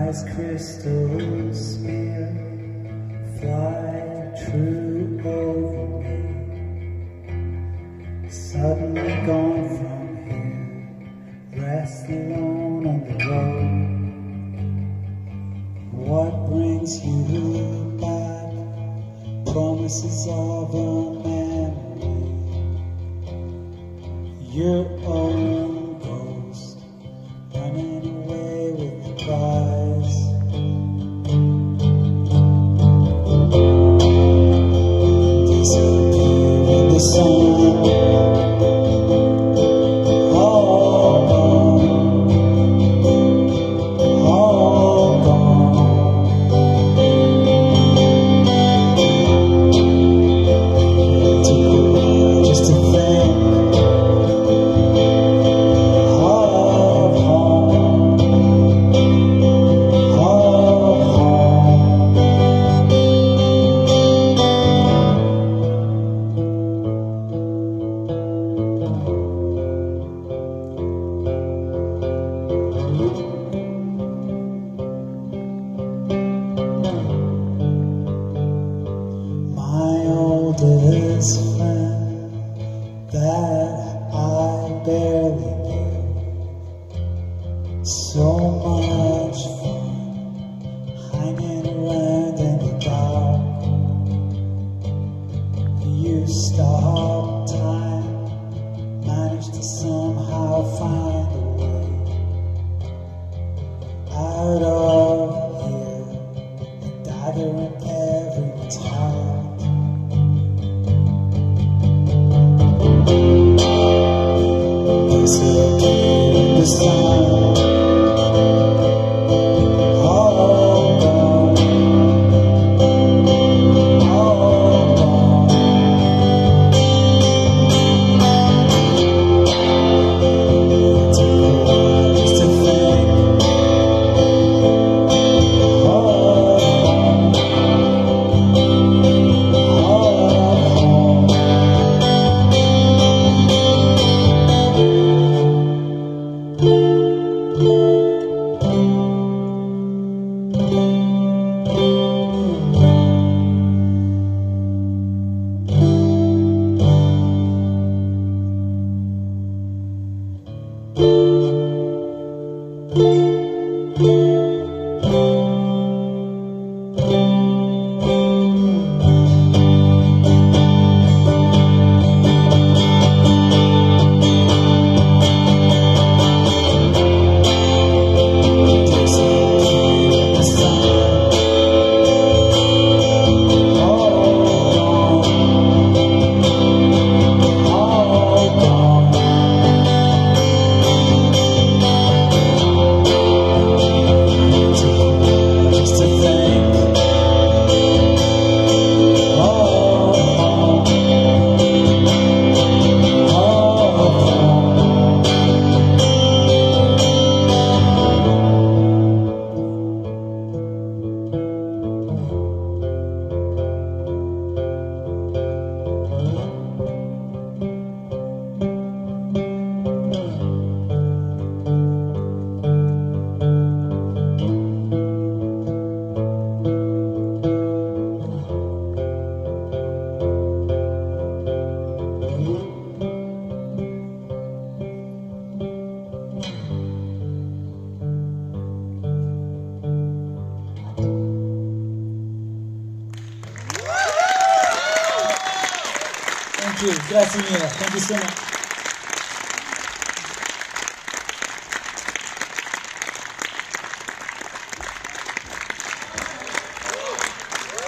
Ice crystals here fly true over me. Suddenly gone from here, rest alone on the road. What brings you back? Promises of a memory. Your own ghost running away with the prize. Disappear in the sun. Oldest friend that I barely knew. So much fun hanging around in the dark. You stopped time, managed to somehow find a way out of here, a dagger in everyone's heart. Disappear in the sun. Thank you. Grazie mille. Thank you so much.